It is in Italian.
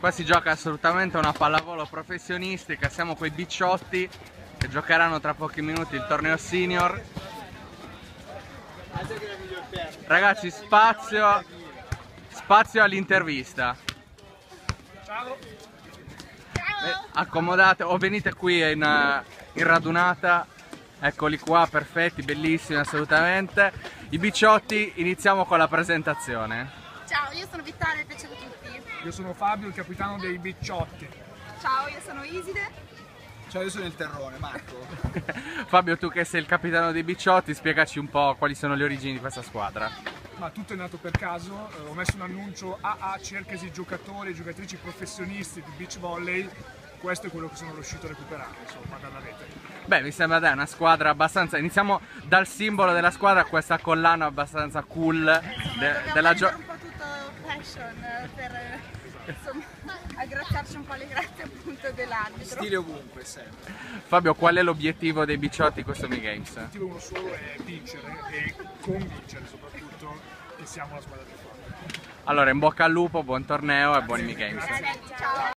Qua si gioca assolutamente una pallavolo professionistica, siamo coi bicciotti che giocheranno tra pochi minuti il torneo senior. Ragazzi, spazio all'intervista. Ciao! Accomodate o venite qui in radunata. Eccoli qua, perfetti, bellissimi assolutamente. I bicciotti, iniziamo con la presentazione. Ciao, io sono Vittoria, piacere a tutti. Io sono Fabio, il capitano dei bicciotti. Ciao, io sono Iside. Ciao, io sono il terrone, Marco. Fabio, tu che sei il capitano dei bicciotti, spiegaci un po' quali sono le origini di questa squadra. Ma tutto è nato per caso, ho messo un annuncio AA, cercasi giocatori e giocatrici professionisti di beach volley. Questo è quello che sono riuscito a recuperare, insomma, dalla rete. Beh, mi sembra dai una squadra abbastanza... Iniziamo dal simbolo della squadra, questa collana abbastanza cool della gioco. Un po' tutto fashion per insomma, aggraziarci un po' le grazie appunto dell'arbitro. Stile ovunque, sempre. Fabio, qual è l'obiettivo dei bicciotti in questo Mi Games? L'obiettivo uno solo è vincere e convincere soprattutto che siamo la squadra più forte. Allora, in bocca al lupo, buon torneo e buoni Mi Games. Grazie, ciao.